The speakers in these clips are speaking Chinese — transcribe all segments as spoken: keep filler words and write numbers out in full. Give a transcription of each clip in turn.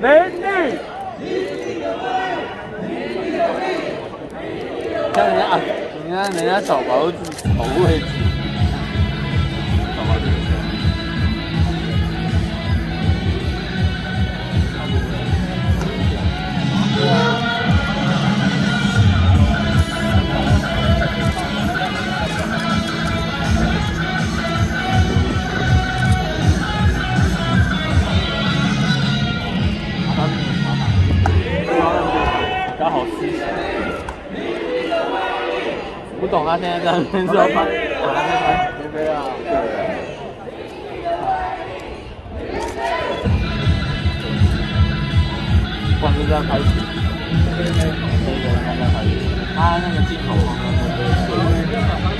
美女。 像人家啊，你看人家找保自己找位置，找保自己。比较好吃。不懂他现在在那边说拍，啊，在拍菲菲啊，对。不然就在拍戏，对对，他在拍戏，他那个镜头方面都是。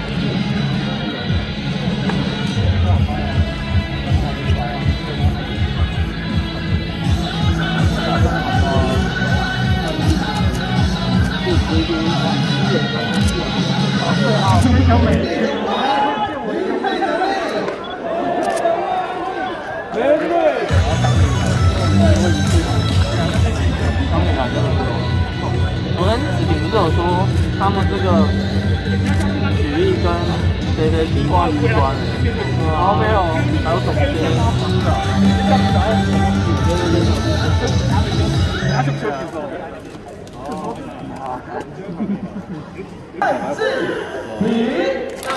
小美女，美女。 我跟子婷不是有说，他们这个举例跟谁谁提挂无关的，然后没有，还有总监。 他是不是有听说？是你。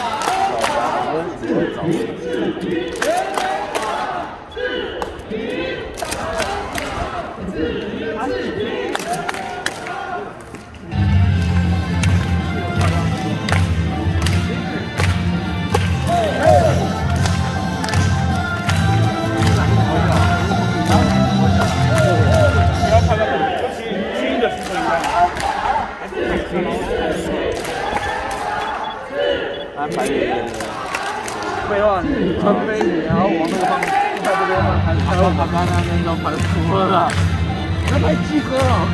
废话，你穿飞你，然后往那个方向，在这边拍，还有他刚那边都拍哭了，要拍鸡哥了。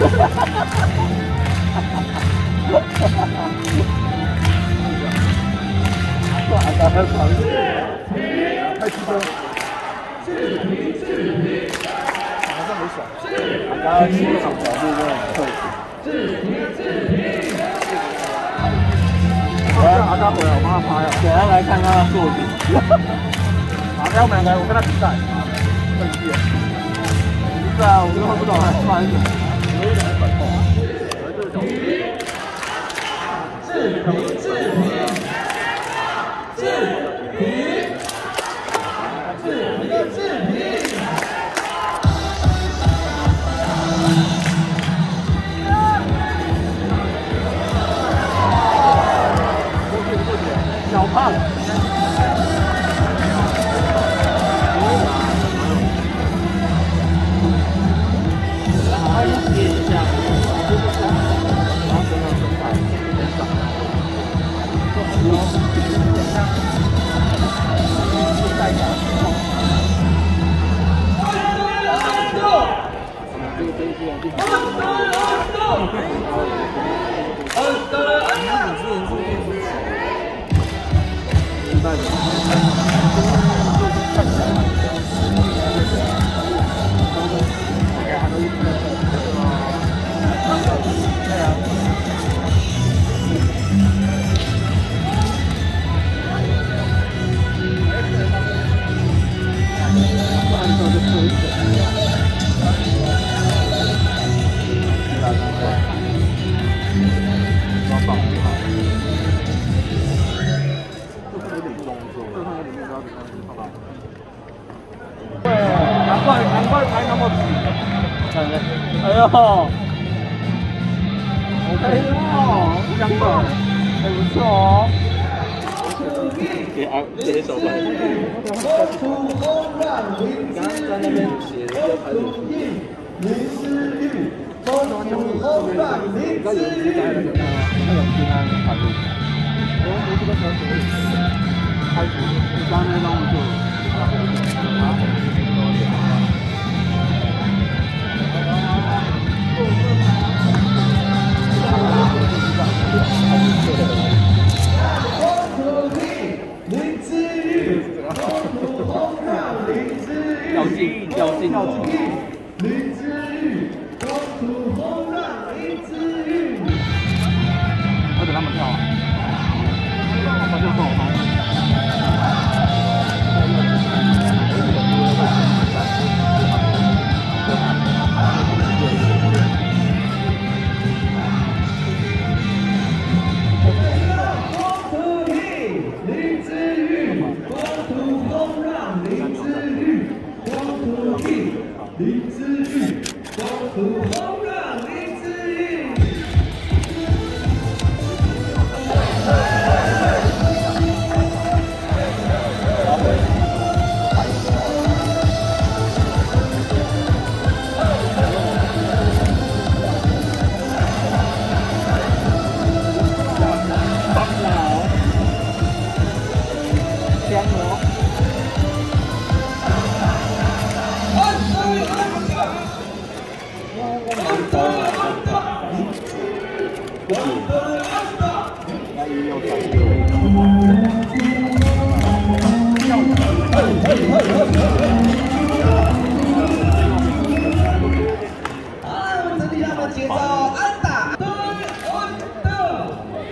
哇，他还跑，拍鸡哥。好像没爽，刚刚七个场角度真的很特别。我要拿他回来，我帮他拍啊！ 等下来看他的作品。 好，那我们两个，我跟他比赛。很厉害。 对啊，我根本不懂他穿什么。 我有点反痛。志平，志平，志平，志平的志平。 小胖，他一接一下，然后跟到身材很少，然后带下。这个飞机啊，地方。代表。看起来蛮像。对啊。按照就可以了。抓棒。对，难怪难怪拍那么紧。看看，哎呦，哎呦，香的，还不错哦。给啊，给手拍。你刚刚在那边写的要拍什么？林思玉，风土风浪林思玉。那有人在那个，那有听他拍录。我我这个小手拍图，你刚才让我做。啊？较劲，较劲，较劲。 干哦。那也有感好，这里他们节奏安打，对，安打。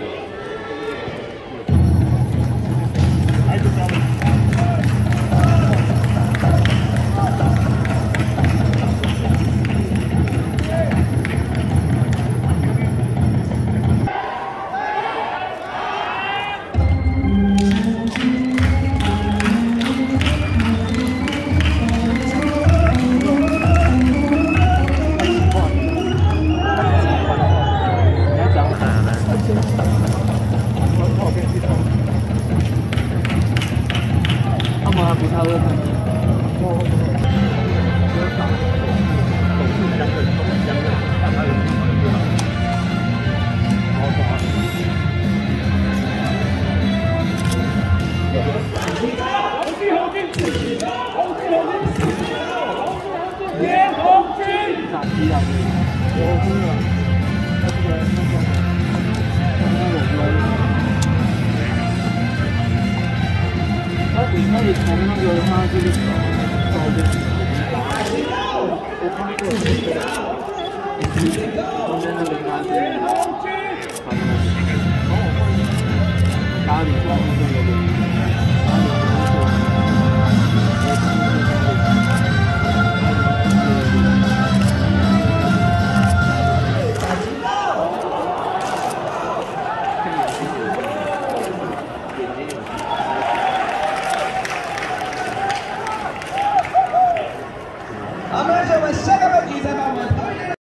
他们还不太会看。哦。咋踢啊？我真的，那个那个，那个我。他你可以从那个他这个手手的我看过这个，中间那个他是打你抓住那个的， 好，那我们下个问题再把我们。